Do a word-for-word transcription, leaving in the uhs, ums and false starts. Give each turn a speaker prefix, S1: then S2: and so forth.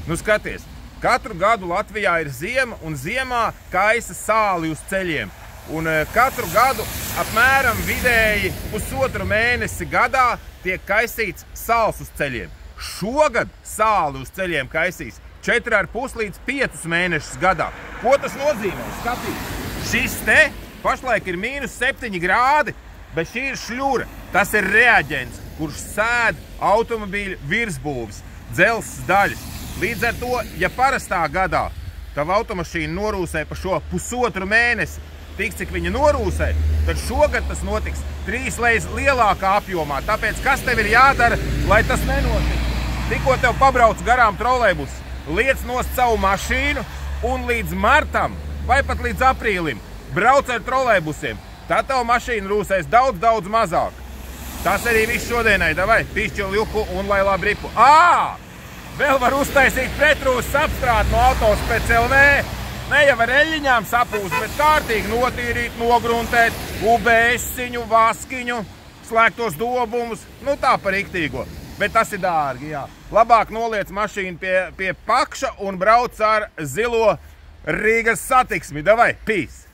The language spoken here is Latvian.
S1: Nu skaties, katru gadu Latvijā ir ziema un ziemā kaisa sāli uz ceļiem. Un katru gadu apmēram vidēji pusotru mēnesi gadā tiek kaisīts sāls uz ceļiem. Šogad sāli uz ceļiem kaisīs četri ar pus līdz piecus mēnešus gadā. Ko tas nozīmē? Skatīt, šis te pašlaik ir mīnus septiņi grādi, bet šī ir šļura. Tas ir reaģents, kurš sēd automobīļu virsbūves, dzelzs daļas. Līdz ar to, ja parastā gadā tava automašīna norūsē pa šo pusotru mēnesi, tik cik viņa norūsē, tad šogad tas notiks trīs reizes lielākā apjomā. Tāpēc, kas tev ir jādara, lai tas nenotiks? Tikko tev pabrauc garām trolejbus, liec nost savu mašīnu un līdz martam vai pat līdz aprīlim brauc ar trolejbusiem. Tad tev mašīna rūsēs daudz, daudz mazāk. Tas arī viss šodienai, davai, pišķil juku un lai labi ripu. Ā! Vēl var uztaisīt pretrūs apstrādi no Autospec L V. Ne jau ar eļļiņām sapūst, bet kārtīgi notīrīt, nogruntēt, U B S-iņu, vaskiņu, slēgtos dobumus, nu tā par riktīgo. Bet tas ir dārgi, jā. Labāk noliec mašīnu pie, pie pakša un brauc ar zilo Rīgas satiksmi. Davai, peace!